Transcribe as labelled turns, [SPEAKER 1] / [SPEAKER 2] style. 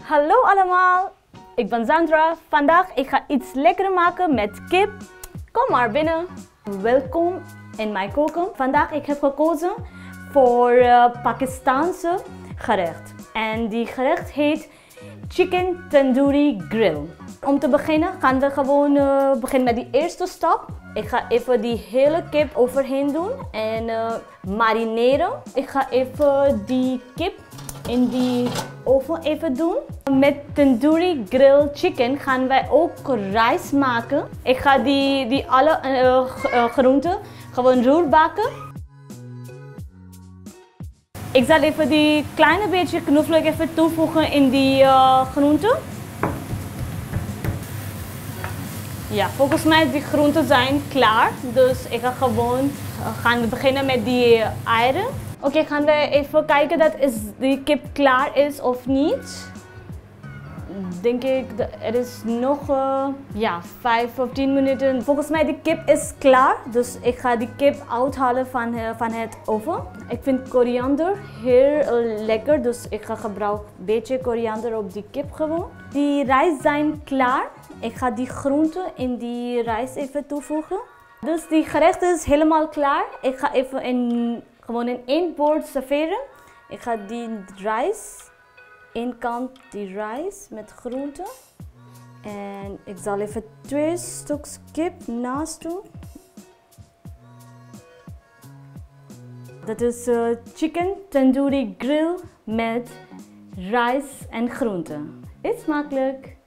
[SPEAKER 1] Hallo allemaal, ik ben Sandra. Vandaag ga ik iets lekker maken met kip. Kom maar binnen. Welkom in mijn koken. Vandaag heb ik gekozen voor Pakistaanse gerecht. En die gerecht heet Chicken Tandoori Grill. Om te beginnen gaan we gewoon beginnen met die eerste stap. Ik ga even die hele kip overheen doen en marineren. Ik ga even die kip in die oven even doen. Met Tandoori Grill Chicken gaan wij ook rijst maken. Ik ga die alle groenten gewoon roerbakken. Ik zal even die kleine beetje knoflook even toevoegen in die groenten. Ja, volgens mij die groenten zijn klaar. Dus ik ga gewoon gaan beginnen met die eieren. Oké, gaan we even kijken dat die kip klaar is of niet. Denk ik, er is nog 5 of 10 minuten. Volgens mij de kip is klaar. Dus ik ga die kip uithalen van het oven. Ik vind koriander heel lekker. Dus ik ga gebruiken een beetje koriander op die kip gewoon. Die rijst zijn klaar. Ik ga die groenten in die rijst even toevoegen. Dus die gerecht is helemaal klaar. Ik ga even gewoon in één bord serveren. Ik ga die rijst, één kant die rijst met groenten. En ik zal even 2 stuks kip naast doen. Dat is chicken tandoori grill met rijst en groenten. Eet smakelijk!